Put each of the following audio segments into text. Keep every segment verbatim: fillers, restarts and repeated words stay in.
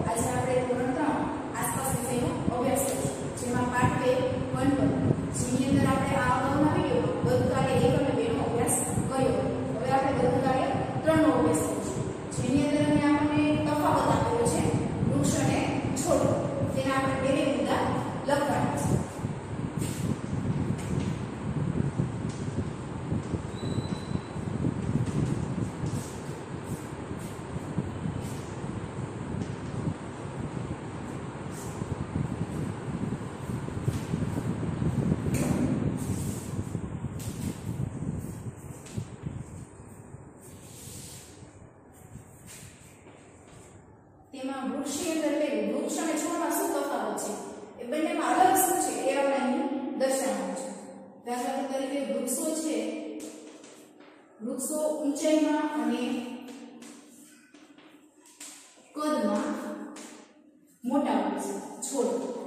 આજે આપણે ધોરણ ત્રણ આસપાસ વિષયનો અભ્યાસ કરીશું, જેમાં પાઠ બે વન પર જેની અંદર આપણે આ અગાઉના વિડીયોમાં વર્ગકાર્ય એક અને બે નો અભ્યાસ કર્યો. હવે આપણે વર્ગકાર્ય ત્રણ નો અભ્યાસ કરીશું, જેની અંદર અમે આપણને તફાવત આપેલો છે વૃક્ષ અને છોડ. તેના આપણે બે બે મુદ્દા લખવાના છે. તેમાં વૃક્ષની અંદર પેલું વૃક્ષ અને છોડમાં શું તફાવત છે, એ બંનેમાં અલગ શું છે એ આપણે અહીં દર્શાવવાનું છે. દાખલા તરીકે વૃક્ષો છે, વૃક્ષો ઊંચાઈમાં અને કદમાં મોટા હોય છે. છોડ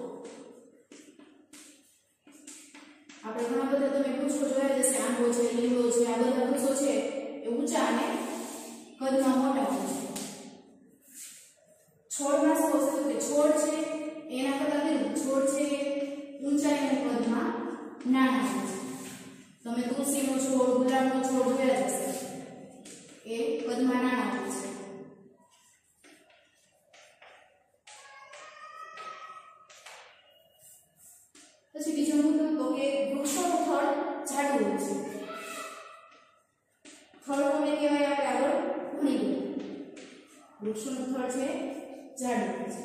આપણે ઘણા બધા તમે વૃક્ષો જોયા જશે, આંબો છે, લીમડો છે, આ બધા વૃક્ષો છે એ ઊંચા અને કદમાં મોટા હોય છે. છોડમાં શું હશે કે છોડ છે એના કરતા કેટલું છોડ છે ઊંચાઈ અને કદમાં નાના હોય છે. તમે તુલસીનો છોડ, ગુલાબનો છોડ જોયા જશે, એ કદમાં નાના હોય છે. પછી બીજો મુદ્દો તો કે વૃક્ષોનું થડ જાડું હોય છે. થડ કોને કહેવાય આપણે આગળ ભણી ગયા. વૃક્ષોનું થડ છે જાડું હોય છે.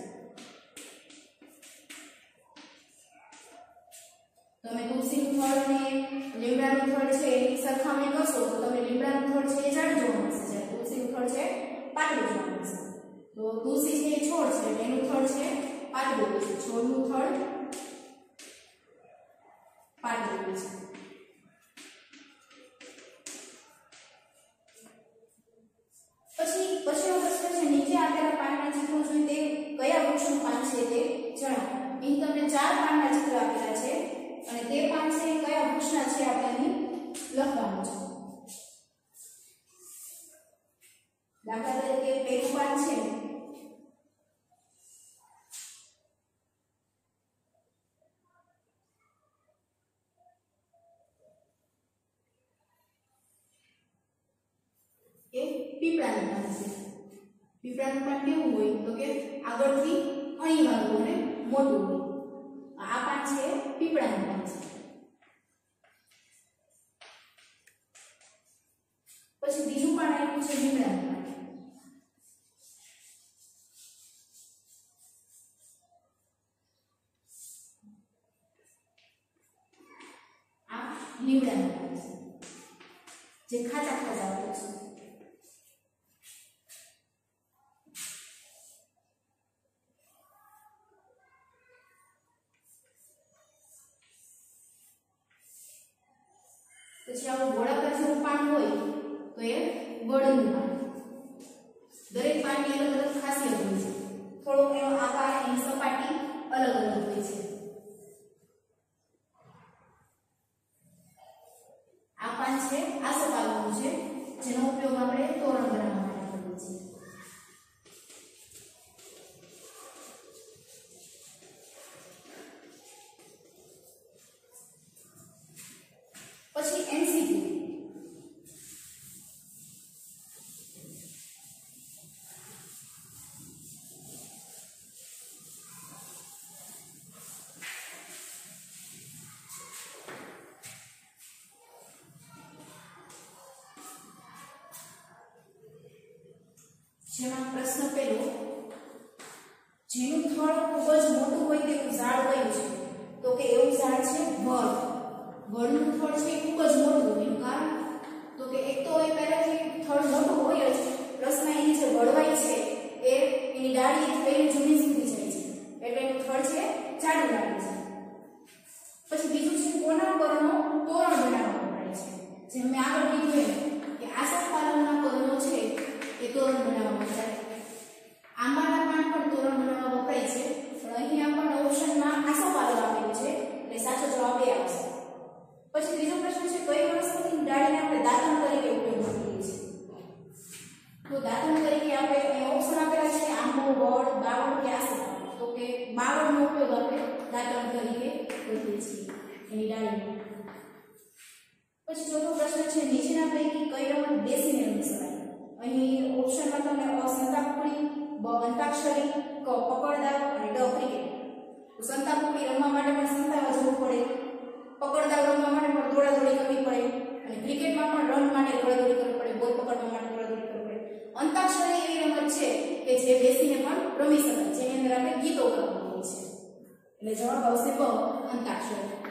તમે તુલસીનું થડ અને લીમડાનું થડ છે એની સરખામણી કરશો તો તમે લીમડાનું થડ છે એ જાડું જોવા મળશે, જ્યારે તુલસીનું થડ છે પાતળું જોવા મળશે. તો તુલસી છે એ છોડ છે, એનું થડ છે પાતળું હોય છે, છોડનું થડ પાતળું હોય છે. પછી પછીનો પ્રશ્ન છે, નીચે આપેલા પાનના ચિત્રો જોઈ તે કયા વૃક્ષનું પાન છે તે જણાવો. અહીં તમને ચાર પાનના ચિત્ર આપેલા છે અને તે પાન છે કયા વૃક્ષના છે આપણે અહીં લખવાનું છે. દાખલા તરીકે પહેલું પાન છે એ પીપળાનું પાન છે. પીપળાનું પાન કેવું હોય તો કે આગળથી અણીવાળું અને મોટું હોય. આ પાન છે પીપળાનું પાન છે. પછી બીજું પાન આવ્યું છે લીમડાનું પાન. આ લીમડાનું પાન છે જે ખાચા ખાચા હોય છે. પછી આવું ગોળાકાર જેવું પાન હોય તો એ ગળનું પાન. દરેક પાનની અલગ અલગ ખાસિયત હોય છે, થોડો એનો આકાર, એની સપાટી અલગ અલગ હોય છે. આ પાન છે આસોપાલવનું છે, જેનો ઉપયોગ આપણે તોરણ બનાવવા માટે કરીએ છીએ. પછી એમસીક્યુ. જેમાં પ્રશ્ન પહેલો, જેનું થડ ખૂબ જ મોટું હોય તેવું ઝાડ કયું છે? તો કે એવું ઝાડ છે વડ. વડનું થડ છે ખૂબ જ મોટું હોય. એનું કારણ તો કે એક તો એ પહેલાથી થડ મોટું હોય જ, પ્લસમાં એની જે વડવાઈ છે એ એની ડાળી લઈને જમીન સુધી જાય છે, એટલે એનું થડ છે જાડું લાગે છે. પછી બીજું છે કોના પરનો તોરણ બનાવવા વપરાય છે. જેમ મેં આગળ કીધું એમ કે આસોપાલવના પરનો છે એ તોરણ બનાવવા વપરાય. આંબાના પાન પણ તોરણ બનાવવા વપરાય છે, પણ અહીં આપણને ઓપ્શનમાં આસોપાલવ આપેલું છે એટલે સાચો જવાબ એ આવશે. પછી ત્રીજો પ્રશ્ન છે, કઈ વનસ્પતિની ડાળીને આપણે દાતણ તરીકે ઉપયોગમાં કરીએ છીએ? તો દાતણ તરીકે આપણે અહીં ઓપ્શન આપેલા છે આંબો, વડ, ઝાડનો ઉપયોગ આપણે દાંતણ તરીકે કરીએ છીએ એની ડાળીનો. પછી ચોથો પ્રશ્ન છે નીચેના પૈકી કઈ રમત બેસીને રમી શકાય? અહીં ઓપ્શનમાં તમને અ સંતાકુકડી, બ અંતાક્ષરી, ક પકડદાવ અને ડ ક્રિકેટ. તો સંતાકુકડી રમવા માટે પણ સંતાવા જવું પડે, પકડદાવ રમવા માટે પણ દોડાદોડી કરવી પડે અને ક્રિકેટમાં પણ રન માટે દોડાદોડી કરવી પડે, બોલ પકડવા માટે દોડાદોડી કરવી પડે. અંતાક્ષરી એવી રમત છે કે જે બેસીને પણ રમી શકાય, જેની અંદર આપણે ગીતો ગાવાનું હોય છે. એટલે જવાબ આવશે બ અંતાક્ષરી.